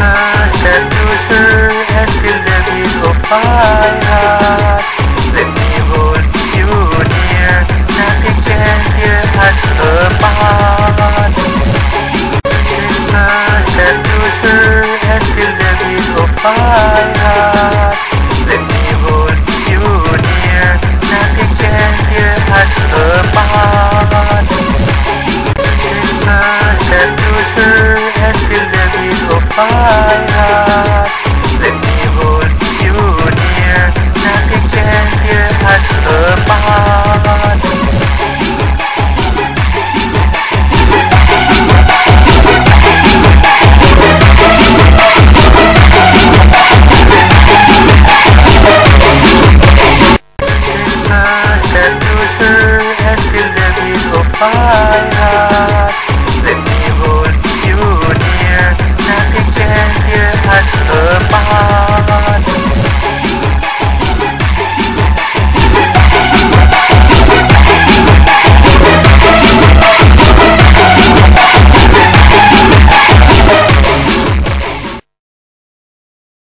Seducer and feel the beat of my heart. Let me hold you near, nothing can tear us apart. Seducer and feel the beat of my heart. Let me hold you near, nothing can tear us apart. Seducer and feel the beat of my heart. Let me hold you near, nothing can tear us apart.